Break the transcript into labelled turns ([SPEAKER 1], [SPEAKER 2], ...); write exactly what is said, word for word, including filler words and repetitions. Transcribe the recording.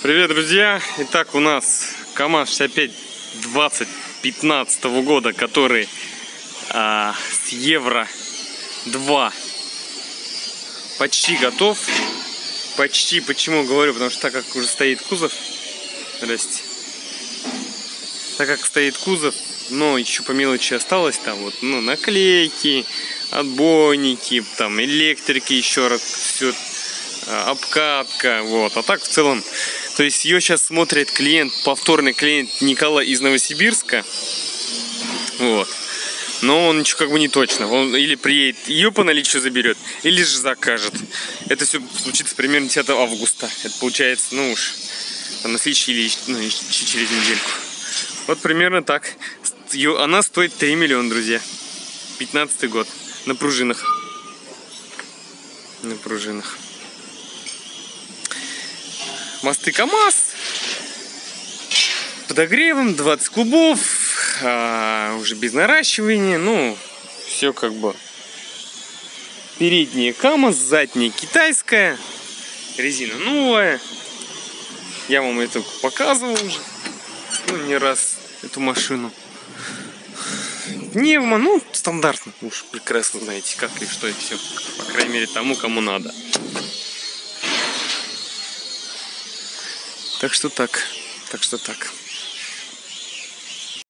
[SPEAKER 1] Привет, друзья! Итак, у нас КамАЗ шестьдесят пять двадцать пятнадцатого года, который а, с Евро два почти готов. Почти, почему говорю? Потому что так как уже стоит кузов, здрасте, так как стоит кузов, но еще по мелочи осталось там вот, ну, наклейки, отбойники, там электрики еще раз, все, обкатка, вот. А так в целом, то есть ее сейчас смотрит клиент, повторный клиент Николай из Новосибирска, вот. Но он еще как бы не точно. Он или приедет, ее по наличию заберет, или же закажет. Это все случится примерно десятого августа. Это получается, ну уж, там, на следующий или ну, через недельку. Вот примерно так. Ее, она стоит три миллиона, друзья. пятнадцатый год. На пружинах. На пружинах. Мосты КамАЗ. Подогревом, двадцать кубов. А, уже без наращивания. Ну, все как бы. Передняя КамАЗ, задняя китайская. Резина новая. Я вам это показывал уже. Ну, не раз эту машину. Пневмо, ну, стандартно. Уж прекрасно знаете, как и что и все. По крайней мере, тому, кому надо. Так что так. Так что так.